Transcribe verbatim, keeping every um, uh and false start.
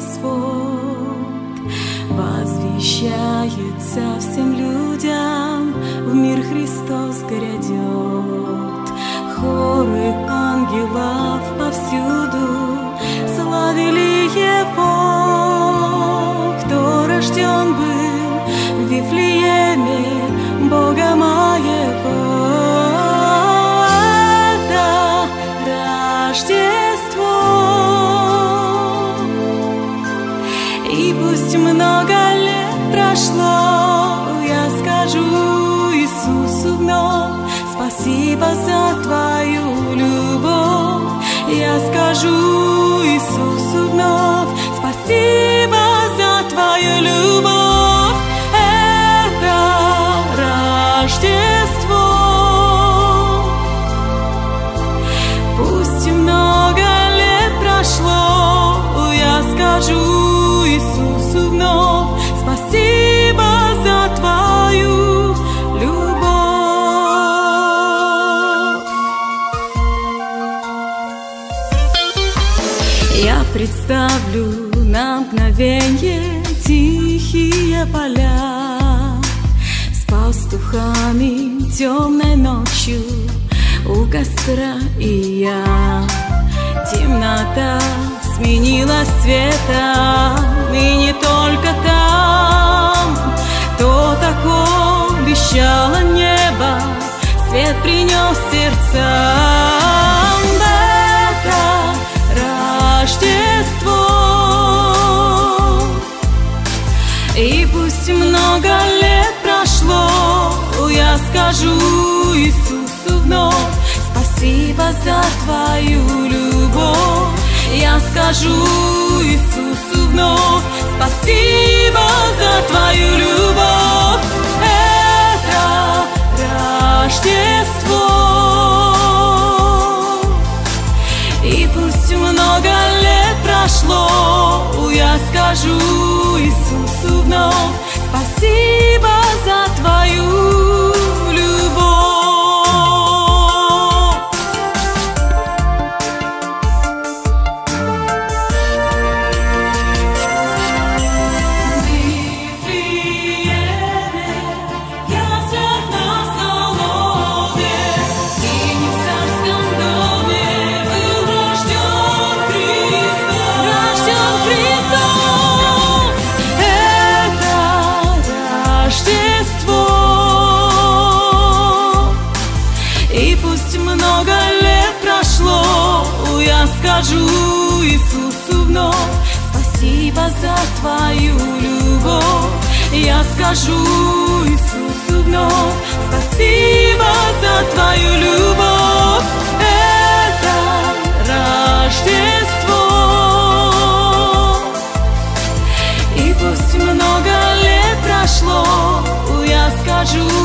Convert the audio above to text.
восход возвещается всем людям, в мир Христос грядет. Хоры ангелов повсюду славили Его, кто рожден был в Вифлееме Бога моего. Это Рождество, и пусть много лет прошло, я скажу Иисусу вновь спасибо за Твою любовь. Я скажу Иисусу вновь спасибо за Твою любовь. Это Рождество. Пусть много лет прошло, я скажу Иисусу вновь спасибо за Твою любовь. Я представлю на мгновенье тихие поля с пастухами темной ночью у костра, и я. Темнота сменилась светом, и не только там. То такое обещало небо, свет принес сердцам. Это Рождество, и пусть много лет прошло, я скажу Иисусу вновь спасибо за Твою любовь. Я скажу Иисусу вновь спасибо за Твою любовь. Это Рождество, и пусть много лет прошло, я скажу Иисусу вновь спасибо за Твою любовь. Скажу Иисусу вновь спасибо за Твою любовь. Я скажу Иисусу вновь спасибо за Твою любовь. Это Рождество, и пусть много лет прошло, я скажу